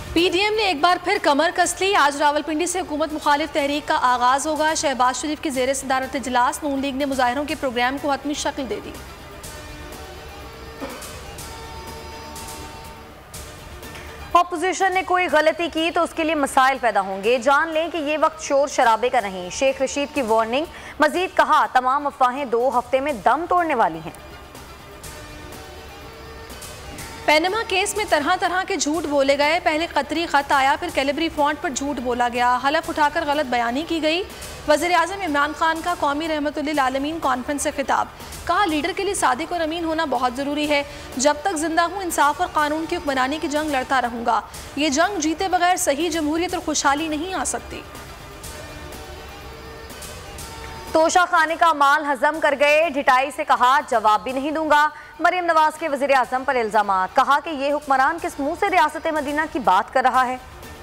PDM ने एक बार फिर कमर कस ली। आज रावलपिंडी से हुकूमत मुखालिफ तहरीक का आगाज होगा। शहबाज शरीफ की जेर सदारत इजलास नून लीग ने मुजाहिरों के प्रोग्राम को हतमी शक्ल दे दी। अपोजिशन ने कोई गलती की तो उसके लिए मसाइल पैदा होंगे। जान लें कि ये वक्त शोर शराबे का नहीं। शेख रशीद की वार्निंग। मजीद कहा, तमाम अफवाहें 2 हफ्ते में दम तोड़ने वाली हैं। पैनमा केस में तरह तरह के झूठ बोले गए। पहले कतरी खत आया, फिर कैलिब्री फॉन्ट पर झूठ बोला गया, हलफ उठाकर गलत बयानी की गई। वज़ीर आज़म इमरान खान का कौमी रहमतुल्लिल आलमीन कॉन्फ्रेंस से खिताब। कहा, लीडर के लिए सादिक और अमीन होना बहुत ज़रूरी है। जब तक जिंदा हूँ इंसाफ और कानून की हुक्मरानी की जंग लड़ता रहूँगा। ये जंग जीते बगैर सही जमहूरियत और खुशहाली नहीं आ सकती। तोशा खाने का माल हजम कर गए। ढिटाई से कहा, जवाब भी नहीं दूंगा। मरियम नवाज के वज़ीर आज़म पर इल्जामात। कहा कि ये हुक्मरान किस मुंह से रियासत मदीना की बात कर रहा है।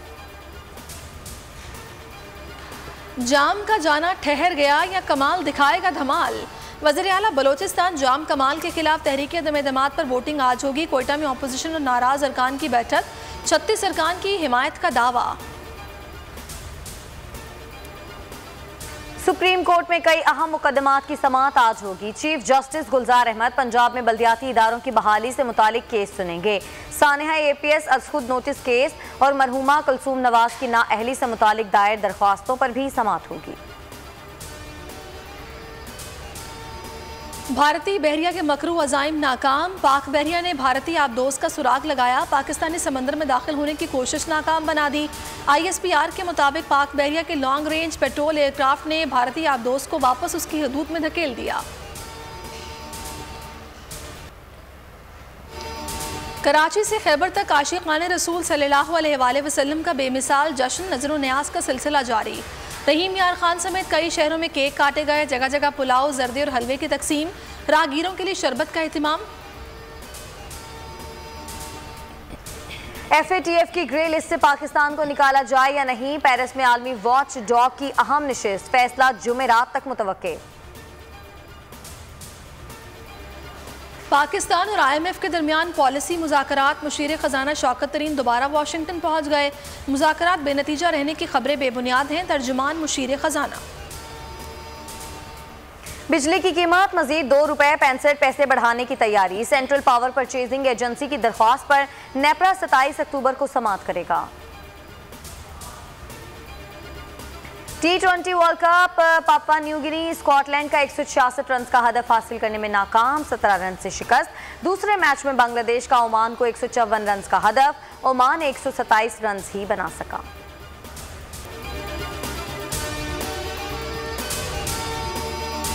जाम का जाना ठहर गया या कमाल दिखाएगा धमाल। वज़ीर आला बलोचिस्तान जाम कमाल के खिलाफ तहरीक अदम-ए-एतमाद पर वोटिंग आज होगी। कोयटा में अपोजिशन और नाराज अरकान की बैठक। 36 अरकान की हिमायत का दावा। सुप्रीम कोर्ट में कई अहम मुकदमात की समाअत आज होगी। चीफ जस्टिस गुलजार अहमद पंजाब में बल्दियाती इदारों की बहाली से मुतालिक केस सुनेंगे। सानिहा APS अजखुद नोटिस केस और मरहुमा कुलसूम नवाज की नाअहली से मुतालिक दायर दरख्वास्तों पर भी समाअत होगी। भारतीय बहरिया के मकरू अज़ाइम नाकाम। पाक बहरिया ने भारतीय आबदोज का सुराग लगाया। पाकिस्तानी समंदर में दाखिल होने की कोशिश नाकाम बना दी। ISPR के मुताबिक पाक बहरिया के लॉन्ग रेंज पेट्रोल एयरक्राफ्ट ने भारतीय आबदोज को वापस उसकी हदूद में धकेल दिया। कराची से खैबर तक आशिक़ाने रसूल सल्लल्लाहु अलैहि वसल्लम का बेमिसाल जश्न नज़र न्याज का सिलसिला जारी। रहीम यार खान समेत कई शहरों में केक काटे गए। जगह जगह पुलाव, जर्दे और हलवे की तकसीम। राहगीरों के लिए शरबत का एहतिमाम। FATF की ग्रे लिस्ट से पाकिस्तान को निकाला जाए या नहीं। पेरिस में आलमी वॉच डॉग की अहम नशिस्त। फैसला जुमेरात तक मुतवक्के। पाकिस्तान और IMF के दरमियान पॉलिसी मुज़ाकरात। मुशीर खजाना शौकत तरीन दोबारा वाशिंगटन पहुंच गए। मुज़ाकरात बेनतीजा रहने की खबरें बेबुनियाद हैं। तर्जुमान मुशीर खजाना। बिजली की कीमत मजीद ₹2.65 बढ़ाने की तैयारी। सेंट्रल पावर परचेजिंग एजेंसी की दरख्वास्त पर नेपरा 27 अक्टूबर को समाअत करेगा। T20 world cup. Papua New Guinea Scotland का 166 रन का हदफ हासिल करने में नाकाम। 17 रन से शिकस्त। दूसरे मैच में बांग्लादेश का ओमान को 154 रन का हदफ। ओमान 127 रन ही बना सका।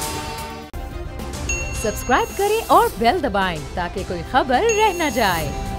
सब्सक्राइब करें और बेल दबाएं ताकि कोई खबर रह न जाए।